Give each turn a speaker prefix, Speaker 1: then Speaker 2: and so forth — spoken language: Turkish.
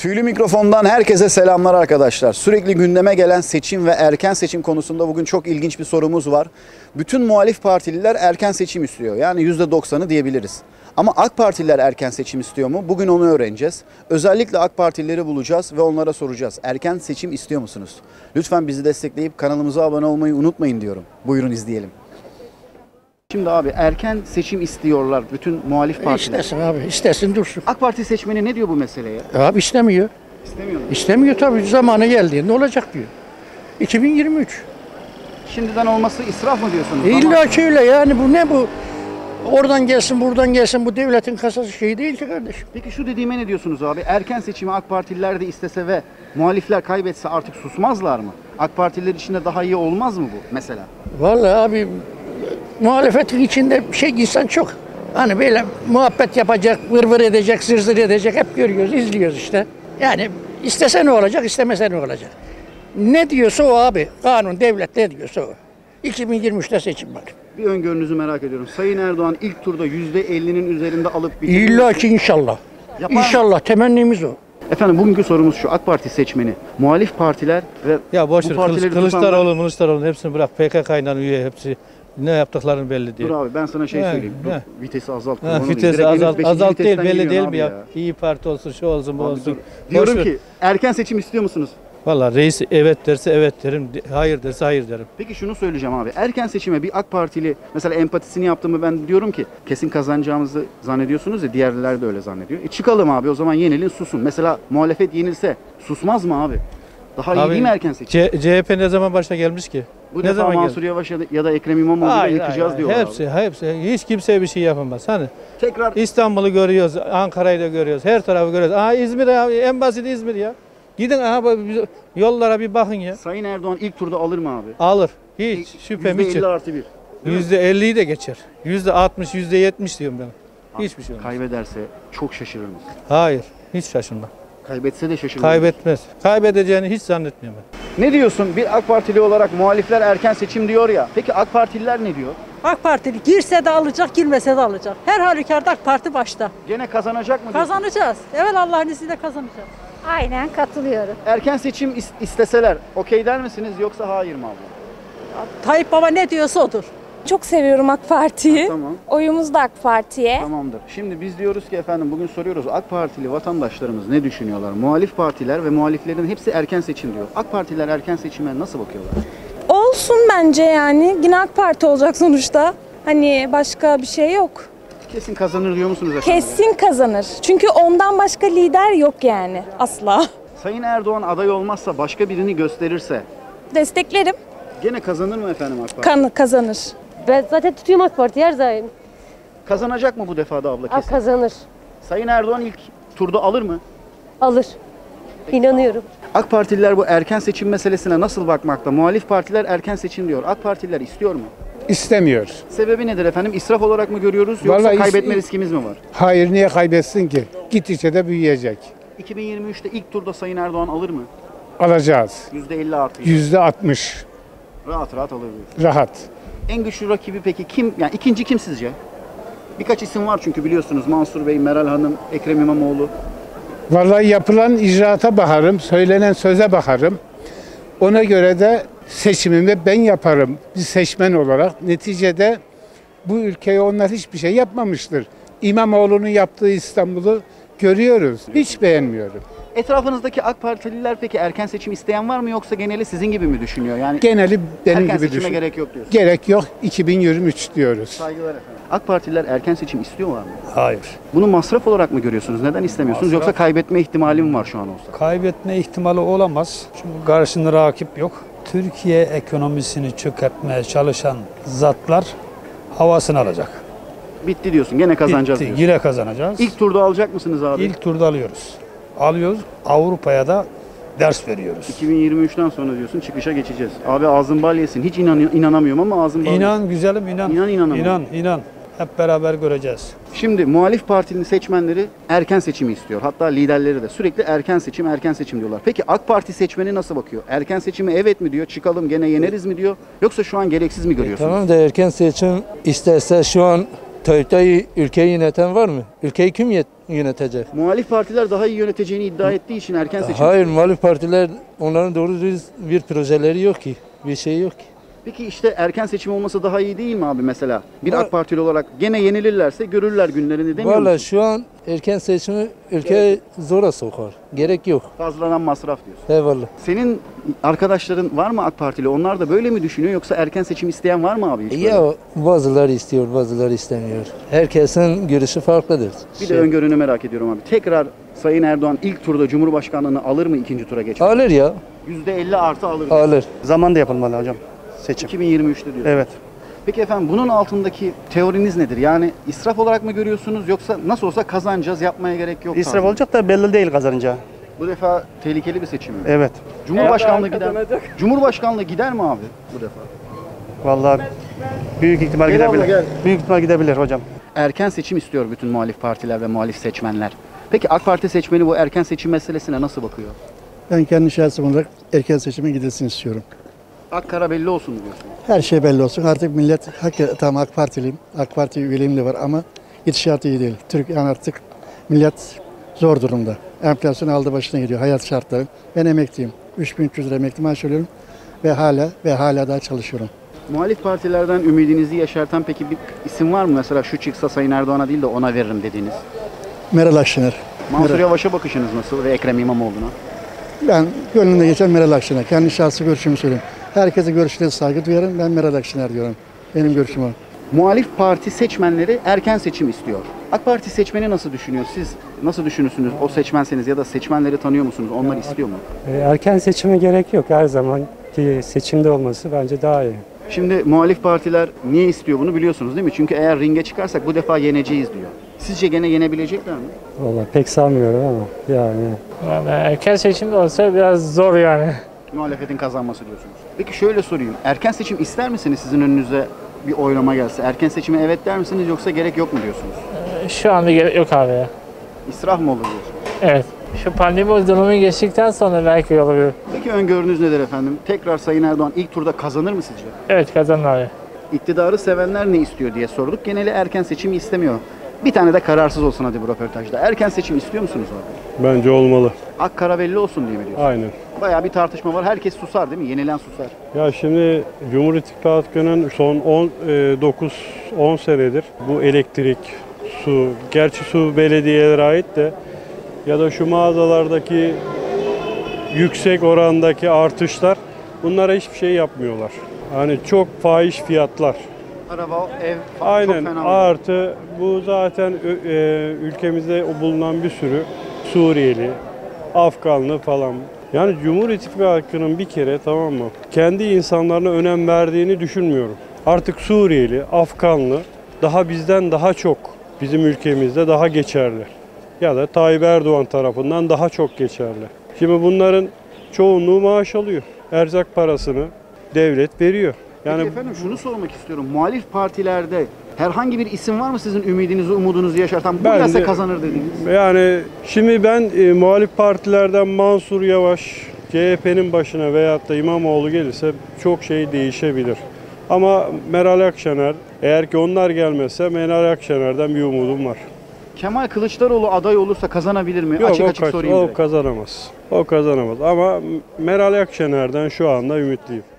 Speaker 1: Tüylü mikrofondan herkese selamlar arkadaşlar. Sürekli gündeme gelen seçim ve erken seçim konusunda bugün çok ilginç bir sorumuz var. Bütün muhalif partililer erken seçim istiyor. Yani %90'ı diyebiliriz. Ama AK Partililer erken seçim istiyor mu? Bugün onu öğreneceğiz. Özellikle AK Partilileri bulacağız ve onlara soracağız. Erken seçim istiyor musunuz? Lütfen bizi destekleyip kanalımıza abone olmayı unutmayın diyorum. Buyurun izleyelim. Şimdi abi erken seçim istiyorlar bütün muhalif partiler.
Speaker 2: İstesin abi, istesin dursun.
Speaker 1: AK Parti seçmeni ne diyor bu meseleye?
Speaker 2: Abi istemiyor.
Speaker 1: İstemiyor mu?
Speaker 2: İstemiyor tabii, zamanı geldi. Ne olacak diyor. 2023.
Speaker 1: Şimdiden olması israf mı diyorsunuz?
Speaker 2: İlla ki öyle yani, bu ne bu? Oradan gelsin, buradan gelsin, bu devletin kasası şey değil ki kardeşim.
Speaker 1: Peki şu dediğime ne diyorsunuz abi? Erken seçimi AK Partililer de istese ve muhalifler kaybetse artık susmazlar mı? AK Partililer için de daha iyi olmaz mı bu mesela?
Speaker 2: Vallahi abi, muhalefetin içinde insan çok. Hani böyle muhabbet yapacak, vır vır edecek, zır zır edecek, hep görüyoruz, izliyoruz işte. Yani istese ne olacak, istemese ne olacak? Ne diyorsa o abi, kanun, devlet ne diyorsa o. 2023'te seçim var.
Speaker 1: Bir öngörünüzü merak ediyorum. Sayın Erdoğan ilk turda %50'nin üzerinde alıp bitirir.
Speaker 2: İlla ki inşallah.
Speaker 1: Yapar mı?
Speaker 2: İnşallah, temennimiz o.
Speaker 1: Efendim bugünkü sorumuz şu. AK Parti seçmeni, muhalif partiler ve
Speaker 3: Ya boş
Speaker 1: bu
Speaker 3: ver,
Speaker 1: partileri
Speaker 3: Kılıçdaroğlu hepsini bırak. PKK'yla üye hepsi. Ne yaptıklarını belli değil.
Speaker 1: Dur abi ben sana
Speaker 3: Yani,
Speaker 1: söyleyeyim. Dur,
Speaker 3: he.
Speaker 1: vitesi azalt.
Speaker 3: Vitesi azalt değil, belli değil mi ya? İyi Parti olsun, şu olsun, bu
Speaker 1: Abi
Speaker 3: olsun.
Speaker 1: dur. Diyorum ki erken seçim istiyor musunuz?
Speaker 3: Valla reis evet derse evet derim, hayır derse hayır derim.
Speaker 1: Peki şunu söyleyeceğim abi. Erken seçime bir AK Partili mesela empatisini yaptığımı ben diyorum ki kesin kazanacağımızı zannediyorsunuz ya, diğerler de öyle zannediyor. Çıkalım abi o zaman, yenilin, susun. Mesela muhalefet yenilse susmaz mı abi? Daha iyi değil mi erken seçim?
Speaker 3: CHP ne zaman başa gelmiş ki?
Speaker 1: Bu
Speaker 3: ne
Speaker 1: defa
Speaker 3: zaman
Speaker 1: Mansur Yavaş ya da Ekrem İmamoğlu'nu yıkacağız diyorlar
Speaker 3: hepsi,
Speaker 1: abi.
Speaker 3: hepsi. Hiç kimse bir şey yapamaz. Hani
Speaker 1: Tekrar
Speaker 3: İstanbul'u görüyoruz, Ankara'yı da görüyoruz, her tarafı görüyoruz. Aha İzmir abi, en basit İzmir ya. Gidin aha yollara bir bakın ya.
Speaker 1: Sayın Erdoğan ilk turda alır mı abi?
Speaker 3: Alır. Hiç şüphem hiç.
Speaker 1: %50+1.
Speaker 3: %50'yi de geçer. %60, %70 diyorum ben. Hiçbir şey olmaz.
Speaker 1: Kaybederse çok şaşırır mısın?
Speaker 3: Hayır. Hiç şaşırma.
Speaker 1: Kaybetse de şaşırır.
Speaker 3: Kaybetmez. Kaybedeceğini hiç zannetmiyorum ben.
Speaker 1: Ne diyorsun? Bir AK Partili olarak muhalifler erken seçim diyor ya. Peki AK Partililer ne diyor?
Speaker 4: AK Partili girse de alacak, girmese de alacak. Her halükarda AK Parti başta.
Speaker 1: Gene kazanacak mı diyorsun?
Speaker 4: Kazanacağız. Evet, Allah'ın izniyle kazanacağız.
Speaker 5: Aynen katılıyorum.
Speaker 1: Erken seçim isteseler okey der misiniz yoksa hayır mı abla?
Speaker 4: Tayyip Baba ne diyorsa odur.
Speaker 5: Çok seviyorum AK Parti'yi.
Speaker 1: Ha, tamam.
Speaker 5: Oyumuz da AK Parti'ye.
Speaker 1: Tamamdır. Şimdi biz diyoruz ki efendim bugün soruyoruz AK Partili vatandaşlarımız ne düşünüyorlar? Muhalif partiler ve muhaliflerin hepsi erken seçim diyor. AK Partiler erken seçime nasıl bakıyorlar?
Speaker 5: Olsun bence yani. Yine AK Parti olacak sonuçta. Hani başka bir şey yok.
Speaker 1: Kesin kazanır diyor musunuz efendim?
Speaker 5: Kesin kazanır. Çünkü ondan başka lider yok yani asla.
Speaker 1: Sayın Erdoğan aday olmazsa başka birini gösterirse
Speaker 5: Desteklerim.
Speaker 1: gene kazanır mı efendim AK Parti?
Speaker 5: Kazanır.
Speaker 6: Ben zaten tutuyorum AK Parti her zaman.
Speaker 1: Kazanacak mı bu defa da abla kesin?
Speaker 6: Kazanır.
Speaker 1: Sayın Erdoğan ilk turda alır mı?
Speaker 6: Alır. İnanıyorum.
Speaker 1: AK Partililer bu erken seçim meselesine nasıl bakmakta? Muhalif partiler erken seçim diyor. AK Partililer istiyor mu?
Speaker 7: İstemiyor.
Speaker 1: Sebebi nedir efendim? İsraf olarak mı görüyoruz yoksa
Speaker 7: Vallahi
Speaker 1: kaybetme riskimiz mi var?
Speaker 7: Hayır, niye kaybetsin ki? Gittikçe de büyüyecek.
Speaker 1: 2023'te ilk turda Sayın Erdoğan alır mı?
Speaker 7: Alacağız.
Speaker 1: %50 artıyor.
Speaker 7: %60
Speaker 1: Rahat rahat alır diyor.
Speaker 7: rahat.
Speaker 1: En güçlü rakibi peki kim? Yani ikinci kim sizce? Birkaç isim var çünkü biliyorsunuz. Mansur Bey, Meral Hanım, Ekrem İmamoğlu.
Speaker 7: Vallahi yapılan icraata bakarım, söylenen söze bakarım. Ona göre de seçimimi ben yaparım bir seçmen olarak. Neticede bu ülkeye onlar hiçbir şey yapmamıştır. İmamoğlu'nun yaptığı İstanbul'u görüyoruz. Hiç beğenmiyorum.
Speaker 1: Etrafınızdaki AK Partililer peki erken seçim isteyen var mı yoksa geneli sizin gibi mi düşünüyor? Yani
Speaker 7: Geneli benim
Speaker 1: erken
Speaker 7: gibi
Speaker 1: seçime
Speaker 7: düşün.
Speaker 1: gerek yok diyorsun.
Speaker 7: Gerek yok. 2023 diyoruz.
Speaker 1: Saygılar efendim. AK Partililer erken seçim istiyorlar mı?
Speaker 3: Hayır.
Speaker 1: Bunu masraf olarak mı görüyorsunuz? Neden istemiyorsunuz? Yoksa kaybetme ihtimali mi var şu an olsa?
Speaker 8: Kaybetme ihtimali olamaz. Çünkü karşısında rakip yok. Türkiye ekonomisini çökertmeye çalışan zatlar havasını alacak.
Speaker 1: Bitti diyorsun. Gene kazanacağız
Speaker 8: Bitti.
Speaker 1: diyorsun.
Speaker 8: Yine kazanacağız.
Speaker 1: İlk turda alacak mısınız abi?
Speaker 8: İlk turda alıyoruz. Alıyoruz. Avrupa'ya da ders veriyoruz.
Speaker 1: 2023'ten sonra diyorsun çıkışa geçeceğiz. Abi ağzın bal yesin. Hiç inanamıyorum ama ağzın bal yesin.
Speaker 8: İnan güzelim inan.
Speaker 1: İnan.
Speaker 8: İnan. Hep beraber göreceğiz.
Speaker 1: Şimdi muhalif partinin seçmenleri erken seçimi istiyor. Hatta liderleri de sürekli erken seçim diyorlar. Peki AK Parti seçmeni nasıl bakıyor? Erken seçime evet mi diyor? Çıkalım gene yeneriz mi diyor? Yoksa şu an gereksiz mi görüyorsunuz?
Speaker 9: Tamam da erken seçim isterse şu an Tayyip ülkeyi yöneten var mı? Ülkeyi kim yönetecek?
Speaker 1: Muhalif partiler daha iyi yöneteceğini iddia ettiği için erken seçim.
Speaker 9: Hayır, muhalif partiler onların doğru düz bir projeleri yok ki. Bir şey yok ki.
Speaker 1: Peki işte erken seçim olması daha iyi değil mi abi mesela? Bir AK Partili olarak gene yenilirlerse görürler günlerini demiyor
Speaker 9: Valla
Speaker 1: musun?
Speaker 9: şu an erken seçimi ülkeyi zora sokar. Gerek yok.
Speaker 1: Fazladan masraf diyorsun.
Speaker 9: Eyvallah.
Speaker 1: Senin arkadaşların var mı AK Partili? Onlar da böyle mi düşünüyor yoksa erken seçim isteyen var mı abi? Hiç böyle?
Speaker 9: Ya bazıları istiyor, bazıları istemiyor. Herkesin görüşü farklıdır.
Speaker 1: Bir de öngörünü merak ediyorum abi. Tekrar Sayın Erdoğan ilk turda Cumhurbaşkanlığını alır mı ikinci tura geçer?
Speaker 9: Alır ya,
Speaker 1: %50 artı alır.
Speaker 9: alır.
Speaker 10: Zamanda yapılmalı hocam seçim.
Speaker 1: 2023'te diyor.
Speaker 10: Evet.
Speaker 1: Peki efendim bunun altındaki teoriniz nedir? Yani israf olarak mı görüyorsunuz yoksa nasıl olsa kazanacağız yapmaya gerek yok?
Speaker 10: İsraf
Speaker 1: tarzı?
Speaker 10: olacak da belli değil kazanacağı.
Speaker 1: Bu defa tehlikeli bir seçim mi?
Speaker 10: Evet.
Speaker 1: Cumhurbaşkanlığı gider mi abi bu defa?
Speaker 10: Vallahi büyük ihtimal
Speaker 1: Gel abla,
Speaker 10: gidebilir.
Speaker 1: gel.
Speaker 10: Büyük ihtimal gidebilir hocam.
Speaker 1: Erken seçim istiyor bütün muhalif partiler ve muhalif seçmenler. Peki AK Parti seçmeni bu erken seçim meselesine nasıl bakıyor?
Speaker 11: Ben kendi şahsım olarak erken seçime gidilsin istiyorum.
Speaker 1: Ak kara belli olsun diyorsun.
Speaker 11: Her şey belli olsun. Artık millet hakikaten tamam AK Partiliyim. AK Parti üyeliğim de var ama gidişat iyi değil. Yani artık millet zor durumda. Enflasyon aldı başına gidiyor. Hayat şartları. Ben emekliyim. 3300 lira emekli maaş alıyorum ve hala daha çalışıyorum.
Speaker 1: Muhalif partilerden ümidinizi yaşartan peki bir isim var mı? Mesela şu çıksa Sayın Erdoğan'a değil de ona veririm dediğiniz.
Speaker 11: Meral Akşener.
Speaker 1: Mansur Yavaş'a bakışınız nasıl ve Ekrem İmamoğlu'na?
Speaker 11: Ben gönlümde geçen Meral Akşener. Kendi şahsi görüşümü söyleyeyim. Herkese görüşlerine saygı duyarım. Ben Meral Akşener diyorum. Benim görüşüm o.
Speaker 1: Muhalif parti seçmenleri erken seçim istiyor. AK Parti seçmeni nasıl düşünüyor? Siz nasıl düşünürsünüz? O seçmenseniz ya da seçmenleri tanıyor musunuz? Onlar istiyor mu?
Speaker 12: Erken seçime gerek yok. Her zamanki seçimde olması bence daha iyi.
Speaker 1: Şimdi muhalif partiler niye istiyor bunu biliyorsunuz değil mi? Çünkü eğer ringe çıkarsak bu defa yeneceğiz diyor. Sizce gene yenebilecekler mi?
Speaker 12: Vallahi pek sanmıyorum ama yani.
Speaker 13: Erken seçim de olsa biraz zor yani.
Speaker 1: Muhalefetin kazanması diyorsunuz. Peki şöyle sorayım. Erken seçim ister misiniz sizin önünüze bir oylama gelse? Erken seçime evet der misiniz yoksa gerek yok mu diyorsunuz?
Speaker 13: Şu anda gerek yok abi ya.
Speaker 1: İsraf mı olur diyorsunuz?
Speaker 13: Evet. Şu pandemi dönemi geçtikten sonra belki olabilir.
Speaker 1: Peki öngörünüz nedir efendim? Tekrar Sayın Erdoğan ilk turda kazanır mı sizce?
Speaker 13: Evet, kazanır abi.
Speaker 1: İktidarı sevenler ne istiyor diye sorduk. Geneli erken seçimi istemiyor. Bir tane de kararsız olsun hadi bu röportajda. Erken seçim istiyor musunuz abi?
Speaker 14: Bence olmalı.
Speaker 1: Ak kara belli olsun diye mi diyorsun?
Speaker 14: Aynen.
Speaker 1: Bayağı bir tartışma var. Herkes susar değil mi? Yenilen susar.
Speaker 14: Ya şimdi Cumhur İttifakı'nın son 9-10 senedir bu elektrik, su, gerçi su belediyelere ait de ya da şu mağazalardaki yüksek orandaki artışlar bunlara hiçbir şey yapmıyorlar. Hani çok fahiş fiyatlar.
Speaker 1: Araba, ev
Speaker 14: Aynen,
Speaker 1: çok fena.
Speaker 14: artı bu zaten ülkemizde bulunan bir sürü Suriyeli, Afganlı falan. Yani Cumhur İttifakı'nın bir kere tamam mı kendi insanlarına önem verdiğini düşünmüyorum. Artık Suriyeli, Afganlı daha bizden daha çok bizim ülkemizde daha geçerli. Ya da Tayyip Erdoğan tarafından daha çok geçerli. Şimdi bunların çoğunluğu maaş alıyor. Erzak parasını devlet veriyor.
Speaker 1: Yani peki efendim şunu sormak istiyorum. Muhalif partilerde herhangi bir isim var mı sizin ümidinizi, umudunuzu yaşartan? Bu gelse kazanır dediğiniz.
Speaker 14: Yani şimdi ben muhalif partilerden Mansur Yavaş, CHP'nin başına veyahut da İmamoğlu gelirse çok şey değişebilir. Ama Meral Akşener, eğer ki onlar gelmezse Meral Akşener'den bir umudum var.
Speaker 1: Kemal Kılıçdaroğlu aday olursa kazanabilir mi?
Speaker 14: Yok,
Speaker 1: açık sorayım.
Speaker 14: O kazanamaz. O kazanamaz ama Meral Akşener'den şu anda ümitliyim.